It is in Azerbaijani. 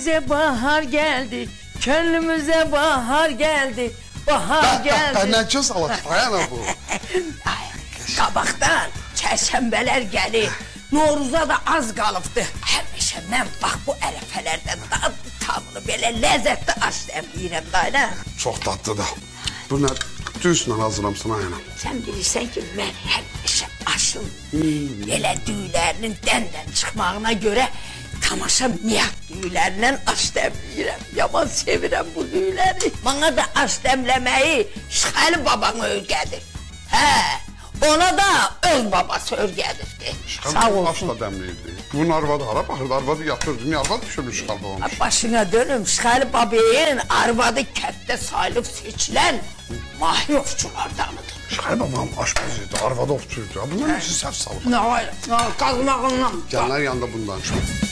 Könlümüze bahar geldi, könlümüze bahar geldi, bahar geldi. Benden salat, ayana bu. Qabaqdan çərşənbələr gəlir, Noruza da az qalıbdı. Həmişə mən bax bu ərəfələrdən dadlı tamını belə ləzzətli aş dəmləyirəm dayına. Çox tatlı da. Bu nə düzlə hazırlamsın ayana. Sən bilirsən ki, mən həmişə aşın belə düylərinin dəndən çıxmağına görə tamaşa miyaq düylərindən aş dəmləyirəm. Yaman sevirəm bu düyləri. Bana da aş dəmləməyi Şıxəli baban öyrədir. Hə, ona da öz babası öyrədirdi. Sağ olsun. Aşla dəmləyirdi. Bunun arvadı hara baxırdı, arvadı yatırdı. Niyə arvadı düşürmüş Şıxəli babam? Başına dönüm, Şıxəli babanın arvadı kənddə sayılıb seçilən mahir ovçulardanıdır. Şıxəli babam aşpaz idi, arvadı ovçuydu. Bunlar nəsə səhv salıb. Nə var, qazmağından. Gələnlər yanında bundan.